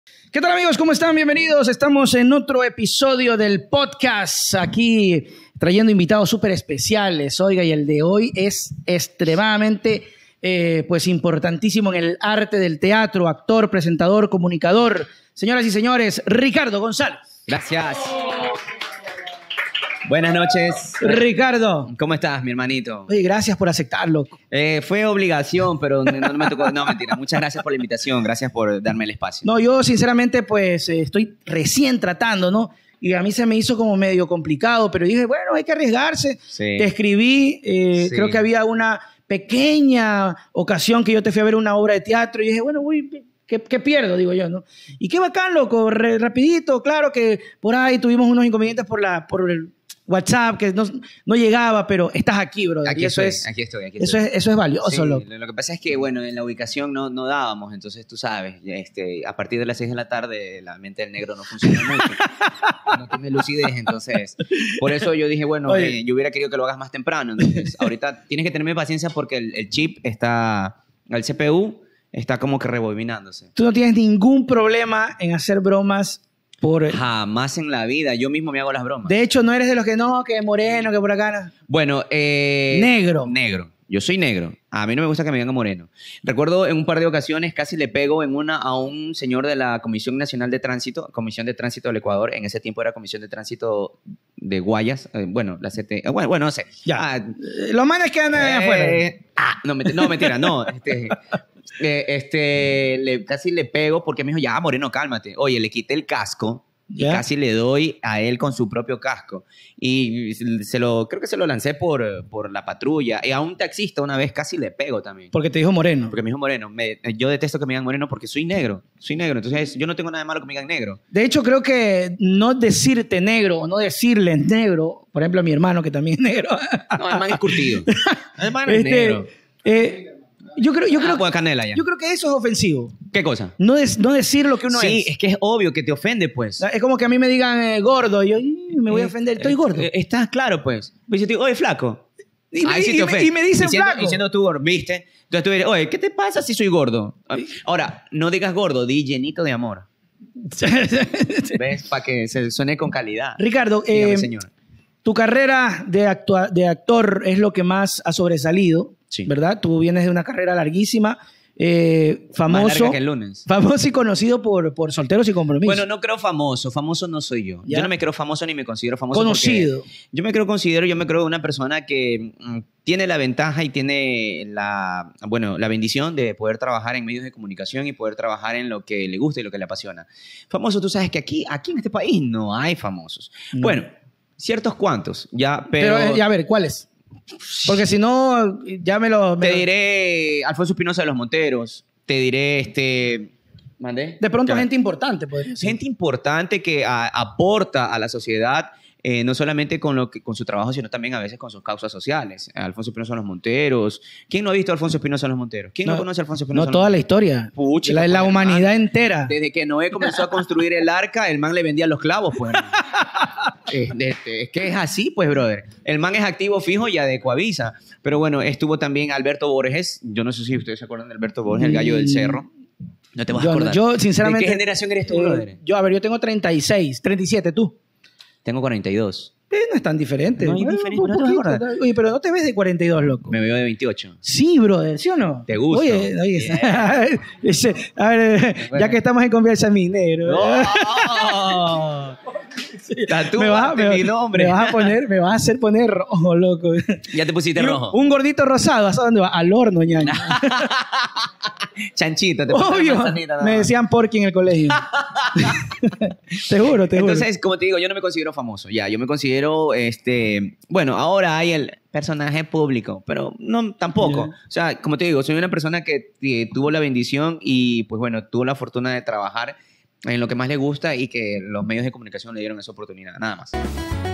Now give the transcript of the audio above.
¿Qué tal, amigos? ¿Cómo están? Bienvenidos. Estamos en otro episodio del podcast, aquí trayendo invitados súper especiales. Oiga, y el de hoy es extremadamente pues importantísimo en el arte del teatro, actor, presentador, comunicador. Señoras y señores, Ricardo González. Gracias. Buenas noches. Ricardo. ¿Cómo estás, mi hermanito? Oye, gracias por aceptarlo. Fue obligación, pero no me tocó. No, mentira. Muchas gracias por la invitación. Gracias por darme el espacio. No, yo sinceramente pues estoy recién tratando, ¿no? Y a mí se me hizo como medio complicado, pero dije, bueno, hay que arriesgarse. Sí. Te escribí, Sí. creo que había una pequeña ocasión que yo te fui a ver una obra de teatro y dije, bueno, uy, ¿qué pierdo? Digo yo, ¿no? Y qué bacán, loco, rapidito. Claro que por ahí tuvimos unos inconvenientes por el WhatsApp, que no llegaba, pero estás aquí, bro. Aquí estoy. Eso es valioso, Sí, loco. lo que pasa es que, bueno, en la ubicación no dábamos, entonces tú sabes, a partir de las 6 de la tarde la mente del negro no funciona mucho, no tiene lucidez, entonces, por eso yo dije, bueno, yo hubiera querido que lo hagas más temprano, entonces, ahorita tienes que tenerme paciencia porque el chip está, el CPU está como que rebobinándose. Tú no tienes ningún problema en hacer bromas Jamás en la vida, yo mismo me hago las bromas. De hecho, no eres de los que no, que moreno, que por acá no. Bueno, negro. Negro. Yo soy negro. A mí no me gusta que me digan moreno. Recuerdo en un par de ocasiones casi le pego a un señor de la Comisión Nacional de Tránsito, Comisión de Tránsito del Ecuador. En ese tiempo era Comisión de Tránsito de Guayas. Bueno, la CT. Bueno, no sé. Ya. Los manes que andan afuera. No, mentira, no. Casi le pego porque me dijo, ya, moreno, cálmate. Oye, le quité el casco. Y casi le doy a él con su propio casco. Y creo que se lo lancé por la patrulla. Y a un taxista una vez casi le pego también. Porque te dijo moreno. Porque me dijo moreno. Yo detesto que me digan moreno porque soy negro. Soy negro. Entonces yo no tengo nada de malo que me digan negro. De hecho, creo que no decirte negro o no decirle negro, por ejemplo, a mi hermano que también es negro. No, el man es curtido. El man es negro. Yo creo pues canela ya. Yo creo que eso es ofensivo. ¿Qué cosa? No decir lo que uno es. Sí, es que es obvio que te ofende, pues. Es como que a mí me digan gordo. Yo me voy a ofender. Estoy gordo. Estás claro, pues. Pues yo te digo, oye, flaco. Y me dicen flaco. Diciendo tú gordo, ¿viste? Entonces tú dices, oye, ¿qué te pasa si soy gordo? Ahora, no digas gordo, di llenito de amor. ¿Ves? Para que se suene con calidad. Ricardo, dígame, señor. Tu carrera de actor es lo que más ha sobresalido, sí, ¿verdad? Tú vienes de una carrera larguísima, famoso. Más larga que el lunes. Famoso y conocido por Solteros y Compromiso. Bueno, no creo famoso. Famoso no soy yo. ¿Ya? Yo no me creo famoso ni me considero famoso. Conocido. Yo me creo una persona que tiene la ventaja y tiene la bendición de poder trabajar en medios de comunicación y poder trabajar en lo que le gusta y lo que le apasiona. Famoso, tú sabes que aquí en este país no hay famosos. No. Bueno, ciertos cuantos, ya, pero a ver, ¿cuáles? Porque si no, ya Te diré Alfonso Espinosa de los Monteros, te diré ¿mandé? De pronto gente importante, podría ser. Gente importante que aporta a la sociedad, no solamente con su trabajo, sino también a veces con sus causas sociales. Alfonso Espinosa de los Monteros. ¿Quién no ha visto a Alfonso Espinosa de los Monteros? ¿Quién no conoce a Alfonso Espinosa? No, toda la historia. Pucha, la humanidad entera. Desde que Noé comenzó a construir el arca, el man le vendía los clavos, pues. Es que es así, pues, brother. El man es activo fijo y de Coavisa. Pero bueno, estuvo también Alberto Borges. Yo no sé si ustedes se acuerdan de Alberto Borges, el gallo del cerro. No te vas a acordar. Yo, sinceramente... ¿De qué generación eres tú, brother? Yo tengo 36, 37, ¿tú? Tengo 42. No es tan diferente. No es diferente, no te vas a acordar. Oye, pero no te ves de 42, loco. Me veo de 28. Sí, brother, ¿sí o no? ¿Te gusta? Oye, yeah. A ver, bueno, ya que estamos en confianza, mi negro. ¡Oh! Me vas a hacer poner rojo, loco. Ya te pusiste rojo. Un gordito rosado, ¿a dónde va? Al horno, ñaño. Chanchito, te obvio. Manzanita, no. Me decían porky en el colegio. Te juro. Entonces, como te digo, yo no me considero famoso. Ya, yo me considero, bueno, ahora hay el personaje público, pero no, tampoco. Yeah. O sea, como te digo, soy una persona que tuvo la bendición y, pues bueno, tuvo la fortuna de trabajar en lo que más le gusta y que los medios de comunicación le dieron esa oportunidad, nada más.